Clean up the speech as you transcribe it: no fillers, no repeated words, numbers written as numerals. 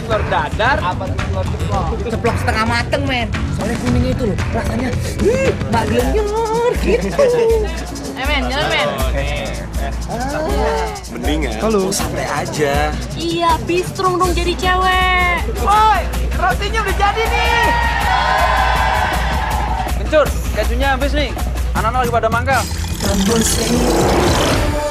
telur dadar. Apa tuh telur ceplok? Ceplok setengah mateng, men. Soalnya kuning itu loh, rasanya nggak glenyor gitu. Men, jalan men. Mendingan lu santai aja. Iya, bistrong dong jadi cewek. Woi, rotinya udah jadi nih. Kencur, kejunya habis nih. Anak-anak lagi pada mangkal.